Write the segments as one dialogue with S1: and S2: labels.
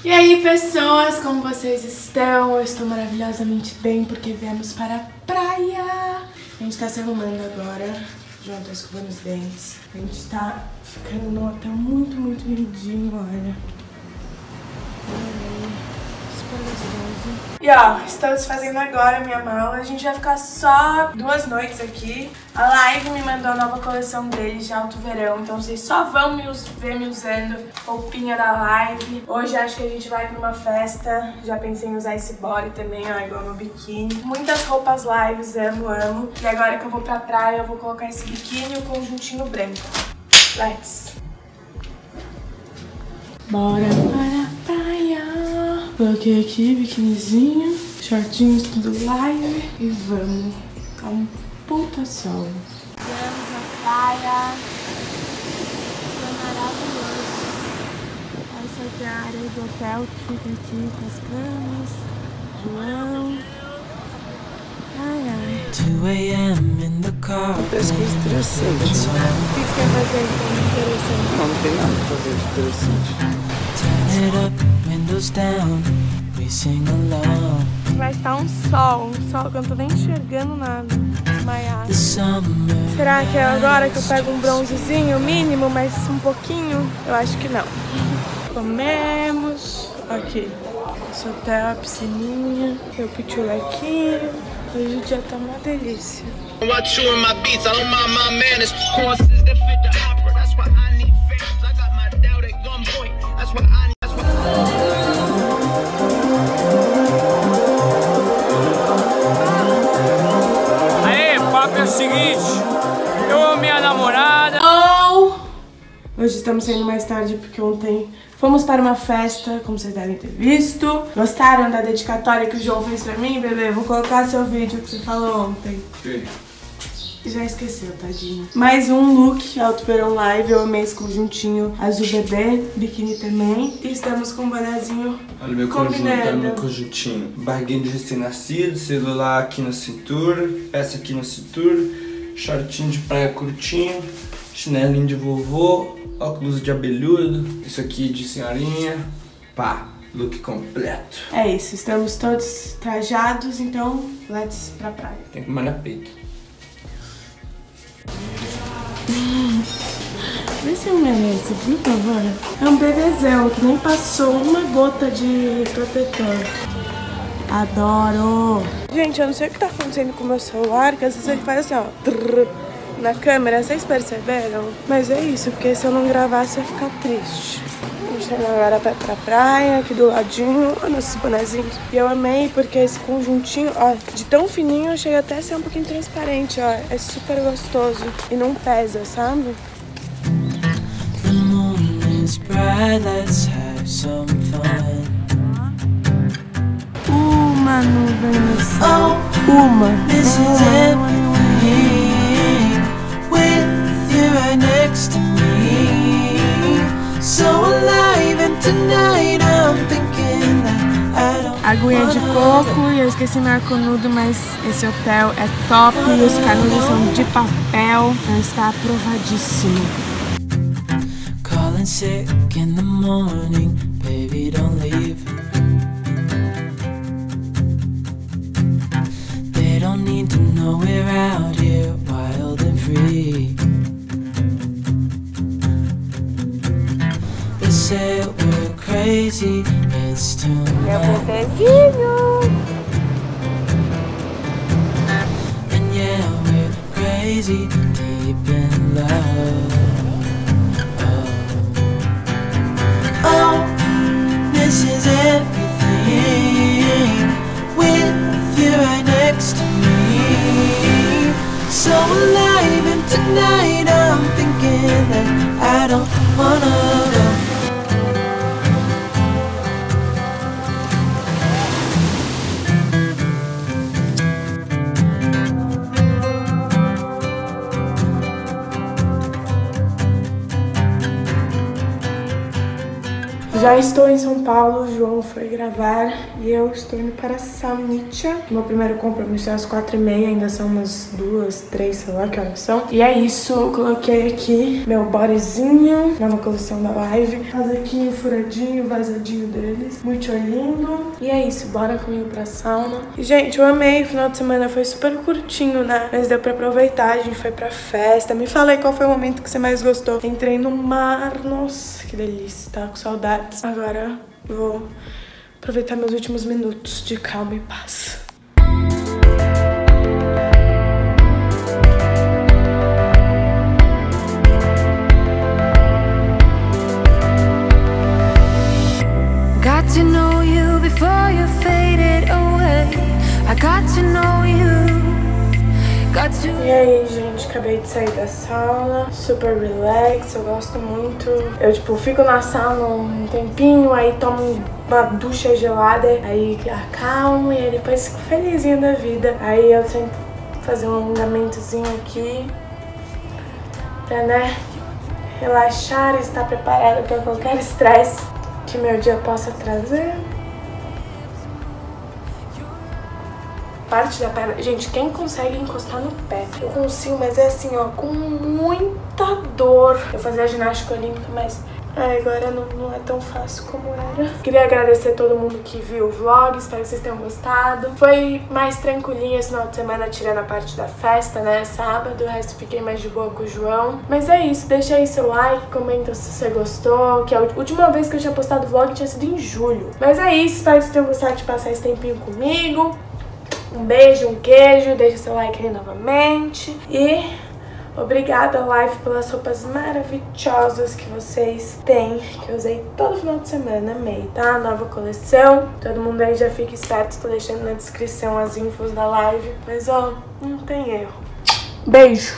S1: E aí, pessoas, como vocês estão? Eu estou maravilhosamente bem porque viemos para a praia. A gente tá se arrumando agora, João tá escovando os dentes. A gente tá ficando num hotel muito lindinho, olha. Super gostoso. E ó, estamos fazendo agora a minha mala. A gente vai ficar só 2 noites aqui. A Live me mandou a nova coleção deles de alto verão, então vocês só vão ver me usando roupinha da Live. Hoje acho que a gente vai pra uma festa. Já pensei em usar esse body também, ó, igual no biquíni. Muitas roupas Lives, amo. E agora que eu vou pra praia, eu vou colocar esse biquíni e o conjuntinho branco. Let's! Bora para a praia! Coloquei aqui, biquinizinho, shortinhos, tudo Live e vamos. Tá um puta sol. Chegamos na praia. Foi maravilhoso. Essa aqui é a área do hotel que fica aqui com as camas. João. Ai.
S2: 2 a.m. in the car.
S3: Parece que é interessante.
S1: O que você quer fazer então interessante?
S3: Não tem nada pra fazer de interessante.
S2: Turn it up, windows down, we sing along.
S1: Vai estar um sol que eu não tô nem enxergando nada. Desmaiado.
S2: The summer.
S1: Será que é agora que eu pego um bronzezinho mínimo, mas um pouquinho? Eu acho que não. Comemos. Aqui. Esse hotel, a piscininha. Meu pitulequinho. Hoje o dia tá uma delícia.
S4: Aê, o papo é o seguinte, eu amo minha namorada.
S1: Hoje estamos saindo mais tarde porque ontem fomos para uma festa, como vocês devem ter visto. Gostaram da dedicatória que o João fez pra mim, bebê? Vou colocar seu vídeo que você falou ontem.
S3: Sim.
S1: Já esqueceu, tadinho. Mais um look Alto Verão Live. Eu amei esse conjuntinho azul bebê, biquíni também. E estamos com um bonezinho
S3: Olha meu
S1: combinando.
S3: conjunto, olha meu conjuntinho. Barguinho de recém-nascido, celular aqui na cintura, peça aqui na cintura, shortinho de praia curtinho, chinelinho de vovô, óculos de abelhudo, isso aqui de senhorinha. Pá, look completo.
S1: É isso, estamos todos trajados, então let's pra praia.
S3: Tem que malhar peito.
S1: Vê se eu mereço, por favor. É um bebezão que nem passou uma gota de protetor. Adoro! Gente, eu não sei o que tá acontecendo com o meu celular, que às vezes ele faz assim, ó, trrr, na câmera, vocês perceberam? Mas é isso, porque se eu não gravasse eu ia ficar triste. A gente tá agora pra praia, aqui do ladinho, olha nossos bonezinhos. E eu amei porque esse conjuntinho, ó, de tão fininho chega até a ser um pouquinho transparente, ó. É super gostoso e não pesa, sabe?
S2: The moon is bright, let's have some fun.
S1: Uma nuvem no céu. Uma.
S2: This is everything with you right next to me. So alive and tonight I'm thinking that I don't
S1: Aguinha de coco e eu esqueci meu canudo, mas esse hotel é top e os canudos são de papel, então está aprovadíssimo.
S2: calling sick in the morning, baby don't leave. They don't need to know we're out here wild and free. They say we're crazy, it's too much. And yeah, we're crazy, deep in love. Oh, this is everything with you right next to me. So alive and tonight I'm thinking that I don't wanna go.
S1: Já estou em São Paulo, o João foi gravar e eu estou indo para Salnicha. Meu primeiro compromisso é às 4h30, ainda são umas 2, 3, sei lá que horas são. E é isso, eu coloquei aqui meu bodyzinho, nova coleção da Live. Casaquinho furadinho, vazadinho deles, muito lindo. E é isso, bora comigo pra sauna. E, gente, eu amei, o final de semana foi super curtinho, né? Mas deu pra aproveitar, a gente foi pra festa. Me fala aí qual foi o momento que você mais gostou. Entrei no mar, nossa, que delícia, tá com saudades. Agora vou aproveitar meus últimos minutos de calma e paz.
S2: Got to know you before you faded away. I got to know you. Got to...
S1: E aí, gente, acabei de sair da sauna, super relax, eu gosto muito. Eu, tipo, fico na sauna um tempinho, aí tomo uma ducha gelada, aí acalmo e aí depois fico felizinha da vida. Aí eu tento fazer um alongamentozinho aqui pra, né, relaxar e estar preparada pra qualquer estresse que meu dia possa trazer. Parte da perna, gente, quem consegue encostar no pé? Eu consigo, mas é assim, ó, com muita dor. Eu fazia ginástica olímpica, mas agora não é tão fácil como era. Queria agradecer a todo mundo que viu o vlog, espero que vocês tenham gostado. Foi mais tranquilinho esse final de semana, tirando a parte da festa, né, sábado. O resto fiquei mais de boa com o João. Mas é isso, deixa aí seu like, comenta se você gostou, que a última vez que eu tinha postado vlog tinha sido em julho. Mas é isso, espero que vocês tenham gostado de passar esse tempinho comigo. Um beijo, um queijo, deixa seu like aí novamente. E obrigada, Live, pelas roupas maravilhosas que vocês têm, que eu usei todo final de semana, amei, tá? Nova coleção. Todo mundo aí já fica esperto, tô deixando na descrição as infos da Live. Mas, ó, não tem erro. Beijo!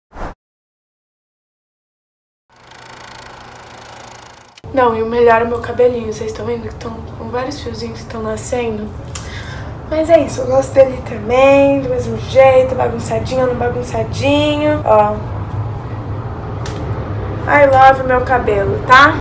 S1: Não, e o melhor é o meu cabelinho. Vocês estão vendo que estão com vários fiozinhos que estão nascendo? Mas é isso, eu gosto dele também, do mesmo jeito, bagunçadinho, não bagunçadinho, ó. I love meu cabelo, tá?